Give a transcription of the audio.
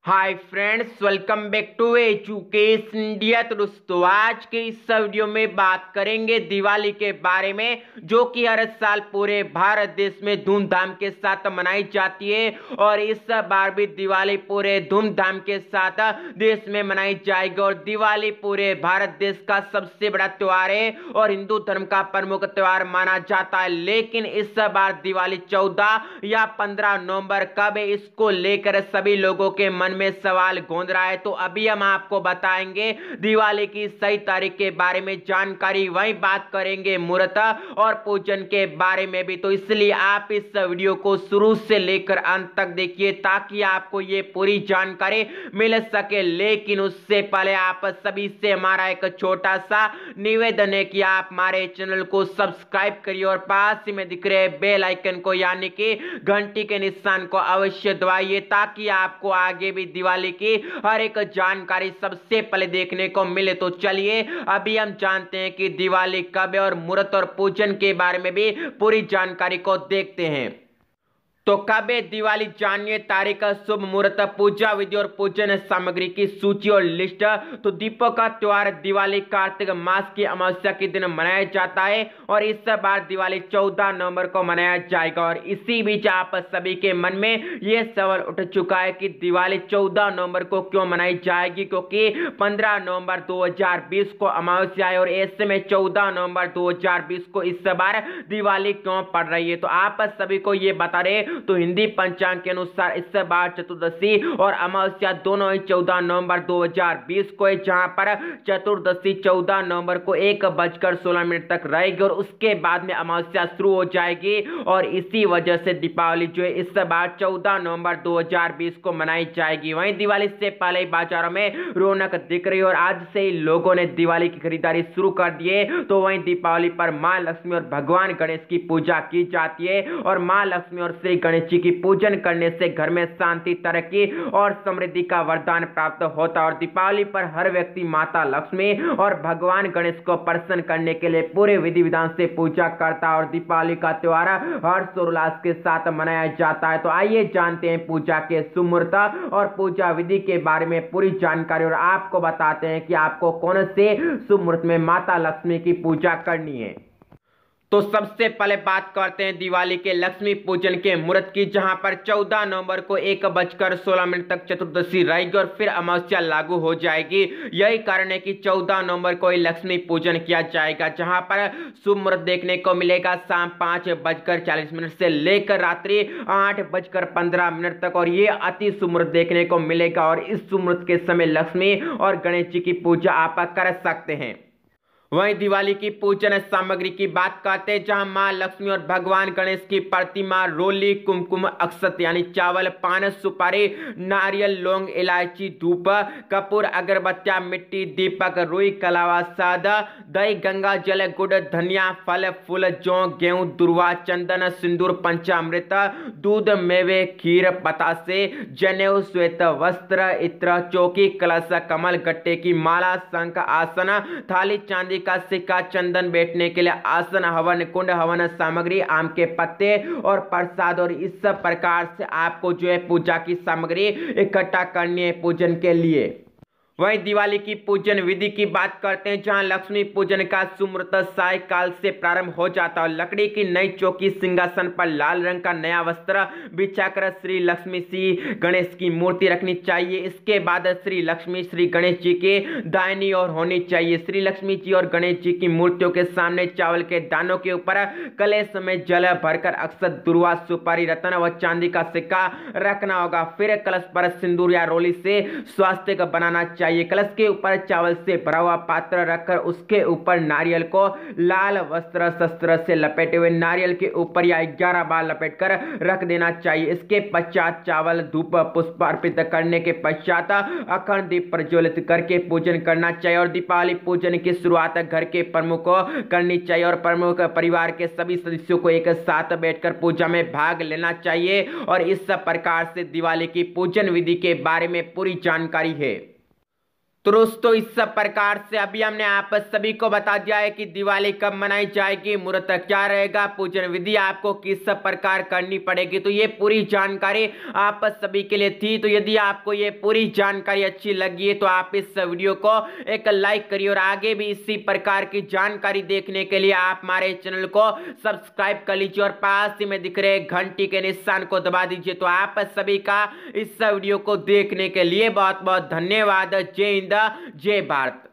Hi friends, welcome back to education India. तो दोस्तों, आज के इस वीडियो में बात करेंगे दिवाली के बारे में, जो कि हर साल पूरे भारत देश में धूमधाम के साथ मनाई जाती है। और इस बार भी दिवाली पूरे धूमधाम के साथ देश में मनाई जाएगी। और दिवाली पूरे भारत देश का सबसे बड़ा त्योहार है और हिंदू धर्म का प्रमुख त्योहार माना जाता है। लेकिन इस बार दिवाली 14 या 15 नवंबर कब है, इसको लेकर सभी लोगों के मन में सवाल गूंज रहा है। तो अभी हम आपको बताएंगे दिवाली की सही तारीख के बारे में जानकारी, वहीं बात करेंगे मुहूर्त और पूजन के बारे में भी। तो इसलिए आप इस वीडियो को शुरू से लेकर अंत तक देखिए, ताकि आपको ये पूरी जानकारी मिल सके। लेकिन उससे पहले आप सभी से हमारा एक छोटा सा निवेदन है कि आप हमारे चैनल को सब्सक्राइब करिए और पास ही में दिख रहे बेल आइकन को, यानी कि घंटी के निशान को अवश्य दबाइए, ताकि आपको आगे भी दिवाली की हर एक जानकारी सबसे पहले देखने को मिले। तो चलिए अभी हम जानते हैं कि दिवाली कब है और मुहूर्त और पूजन के बारे में भी पूरी जानकारी को देखते हैं। तो कब है दिवाली, जानिए तारीख, शुभ मुहूर्त, पूजा विधि और पूजन सामग्री की सूची और लिस्ट। तो दीपों का त्योहार दिवाली कार्तिक मास की अमावस्या के दिन मनाया जाता है और इस बार दिवाली 14 नवंबर को मनाया जाएगा। और इसी बीच आप सभी के मन में यह सवाल उठ चुका है कि दिवाली 14 नवंबर को क्यों मनाई जाएगी, क्योंकि 15 नवंबर 2020 को अमावस्या है और ऐसे में 14 नवंबर 2020 को इस बार दिवाली क्यों पड़ रही है। तो आप सभी को यह बता रहे, तो हिंदी पंचांग के अनुसार इस बार चतुर्दशी और अमावस्या दोनों ही 14 नवंबर 2020 को है, जहां पर चतुर्दशी 14 नवंबर को 1:16 तक रहेगी और उसके बाद में अमावस्या शुरू हो जाएगी। और इसी वजह से दीपावली जो है इस बार 14 नवंबर 2020 को मनाई जाएगी। वहीं दिवाली से पहले ही बाजारों में रौनक दिख रही है और आज से ही लोगों ने दिवाली की खरीदारी शुरू कर दी है। तो वहीं दीपावली पर मां लक्ष्मी और भगवान गणेश की पूजा की जाती है और मां लक्ष्मी और श्री गणेश जी की पूजन करने से घर में शांति, तरक्की और समृद्धि का वरदान प्राप्त होता है। और दीपावली पर हर व्यक्ति माता लक्ष्मी और भगवान गणेश को प्रसन्न करने के लिए पूरे विधि विधान से पूजा करता है और दीपावली का त्योहार हर्षोल्लास के साथ मनाया जाता है। तो आइए जानते हैं पूजा के शुभ मुहूर्त और पूजा विधि के बारे में पूरी जानकारी और आपको बताते हैं कि आपको कौन से शुभ मुहूर्त में माता लक्ष्मी की पूजा करनी है। तो सबसे पहले बात करते हैं दिवाली के लक्ष्मी पूजन के मुहूर्त की, जहां पर 14 नवंबर को 1:16 तक चतुर्दशी रहेगी और फिर अमावस्या लागू हो जाएगी। यही कारण है कि 14 नवंबर को ही लक्ष्मी पूजन किया जाएगा, जहां पर शुभ मुहूर्त देखने को मिलेगा शाम 5:40 से लेकर रात्रि 8:15 तक। और ये अति शुभ मुहूर्त देखने को मिलेगा और इस शुभ मुहूर्त के समय लक्ष्मी और गणेश जी की पूजा आप कर सकते हैं। वहीं दिवाली की पूजन सामग्री की बात करते हैं, जहां मां लक्ष्मी और भगवान गणेश की प्रतिमा, रोली, कुमकुम, अक्षत यानी चावल, पान, सुपारी, नारियल, लौंग, इलायची, धूप, कपूर, अगरबत्तियां, मिट्टी, दीपक, रुई, कलावा, सादा, दही, गंगा जल, गुड़, धनिया, फल फूल, जौ, गेहूं, दुर्वा, चंदन, सिंदूर, पंचामृत, दूध, मेवे, खीर, बतासे, जनेऊ, श्वेत वस्त्र, इत्र, चौकी, कलश, कमल, गट्टे की माला, शंख, आसन, थाली, चांदी का सिक्का, चंदन, बैठने के लिए आसन, हवन कुंड, हवन सामग्री, आम के पत्ते और प्रसाद। और इस सब प्रकार से आपको जो है पूजा की सामग्री इकट्ठा करनी है पूजन के लिए। वहीं दिवाली की पूजन विधि की बात करते हैं, जहां लक्ष्मी पूजन का शुभ मुहूर्त साय काल से प्रारंभ हो जाता है। लकड़ी की नई चौकी, सिंहासन पर लाल रंग का नया वस्त्र बिछाकर श्री लक्ष्मी श्री गणेश की मूर्ति रखनी चाहिए। इसके बाद श्री लक्ष्मी श्री गणेश जी के दाहिनी ओर होनी चाहिए। श्री लक्ष्मी जी और गणेश जी की मूर्तियों के सामने चावल के दानों के ऊपर कलश में जल भरकर अक्षत, दुर्वा, सुपारी, रत्न व चांदी का सिक्का रखना होगा। फिर कलश पर सिंदूर या रोली से स्वास्तिक बनाना चाहिए। कलश के ऊपर चावल से भरा हुआ पात्र रखकर उसके ऊपर नारियल को लाल वस्त्र शस्त्र से लपेटे हुए नारियल के ऊपर या 11 बार लपेटकर रख देना चाहिए। इसके पश्चात चावल, धूप, पुष्प अर्पित करने के पश्चात अखंड दीप प्रज्वलित करके पूजन करना चाहिए। और दीपावली पूजन की शुरुआत घर के प्रमुख को करनी चाहिए और प्रमुख परिवार के सभी सदस्यों को एक साथ बैठकर पूजा में भाग लेना चाहिए। और इस प्रकार से दिवाली की पूजन विधि के बारे में पूरी जानकारी है। तो दोस्तों इस सब प्रकार से अभी हमने आप सभी को बता दिया है कि दिवाली कब मनाई जाएगी, मुहूर्त क्या रहेगा, पूजन विधि आपको किस सब प्रकार करनी पड़ेगी। तो ये पूरी जानकारी आप सभी के लिए थी। तो यदि आपको ये पूरी जानकारी अच्छी लगी है तो आप इस वीडियो को एक लाइक करिए और आगे भी इसी प्रकार की जानकारी देखने के लिए आप हमारे चैनल को सब्सक्राइब कर लीजिए और पास ही में दिख रहे घंटी के निशान को दबा दीजिए। तो आप सभी का इस वीडियो को देखने के लिए बहुत बहुत धन्यवाद। जय हिंद, जय भारत।